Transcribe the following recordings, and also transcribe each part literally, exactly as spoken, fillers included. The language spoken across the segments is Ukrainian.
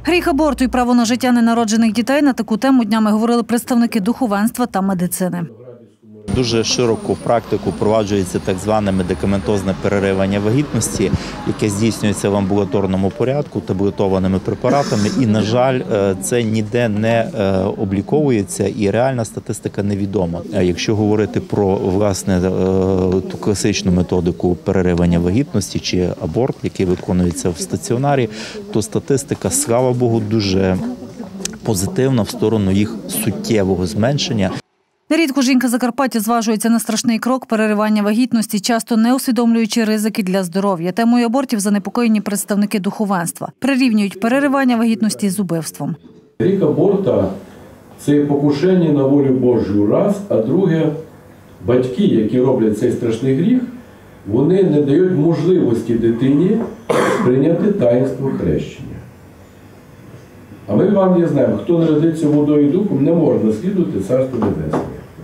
Гріх аборту і право на життя ненароджених дітей – на таку тему днями говорили представники духовенства та медицини. Дуже широко в практику впроваджується так зване медикаментозне переривання вагітності, яке здійснюється в амбулаторному порядку таблетованими препаратами. І, на жаль, це ніде не обліковується і реальна статистика невідома. Якщо говорити про, власне, ту класичну методику переривання вагітності чи аборт, який виконується в стаціонарі, то статистика, слава Богу, дуже позитивна в сторону їх суттєвого зменшення. Нерідко жінка Закарпаття зважується на страшний крок переривання вагітності, часто не усвідомлюючи ризики для здоров'я. Темою абортів занепокоєні представники духовенства. Прирівнюють переривання вагітності з убивством. Гріх аборта – це покушення на волю Божу раз, а друге – батьки, які роблять цей страшний гріх, вони не дають можливості дитині прийняти таїнство хрещення. А ми вам не знаємо, хто народиться водою і духом, не може наслідувати Царство Небесне.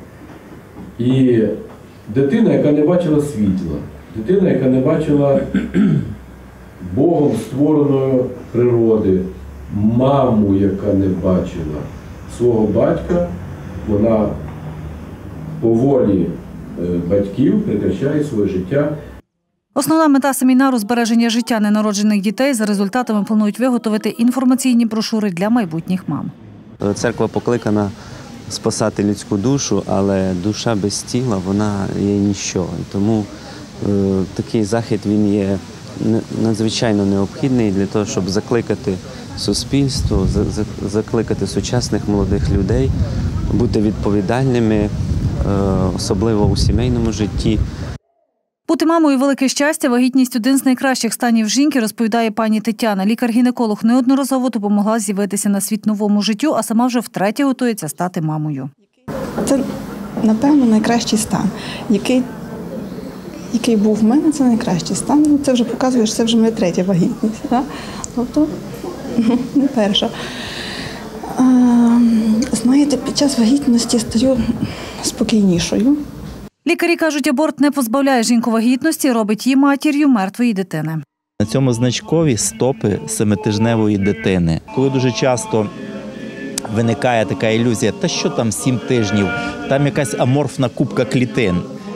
І дитина, яка не бачила світла, дитина, яка не бачила Богом створеної природи, маму, яка не бачила свого батька, вона по волі батьків прекращає своє життя. Основна мета семінару – збереження життя ненароджених дітей. За результатами планують виготовити інформаційні брошури для майбутніх мам. Церква покликана спасати людську душу, але душа без тіла, вона є ніщо. Тому е, такий захід він є надзвичайно необхідний для того, щоб закликати суспільство, за, закликати сучасних молодих людей, бути відповідальними, е, особливо у сімейному житті. Бути мамою – велике щастя. Вагітність – один з найкращих станів жінки, розповідає пані Тетяна. Лікар-гінеколог неодноразово допомогла з'явитися на світ новому життю, а сама вже втретє готується стати мамою. Це, напевно, найкращий стан, який, який був в мене, це найкращий стан. Це вже показує, що це вже моя третя вагітність. Так? Тобто, не перша. А, знаєте, під час вагітності стаю спокійнішою. Лікарі кажуть, аборт не позбавляє жінку вагітності, робить її матір'ю мертвої дитини. На цьому значкові стопи семитижневої дитини. Коли дуже часто виникає така ілюзія, та що там сім тижнів, там якась аморфна кубка клітин.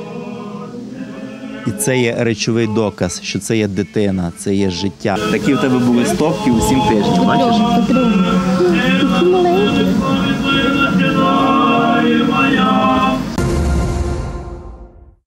І це є речовий доказ, що це є дитина, це є життя. Такі в тебе були стопки у сім тижнів, бачиш?